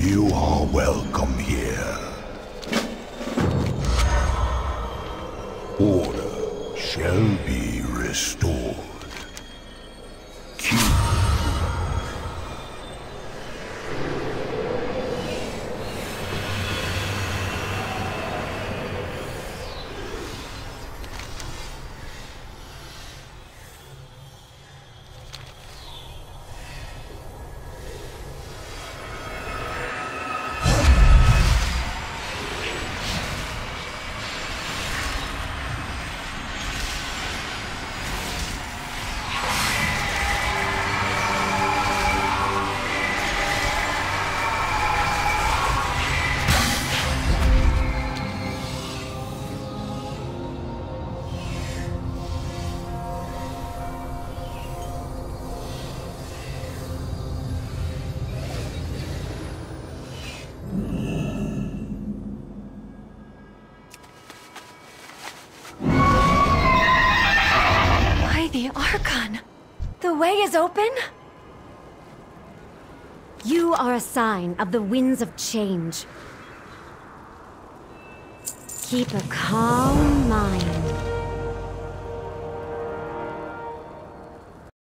You are welcome here. Order shall be restored. Keep. The Archon! The way is open? You are a sign of the winds of change. Keep a calm mind.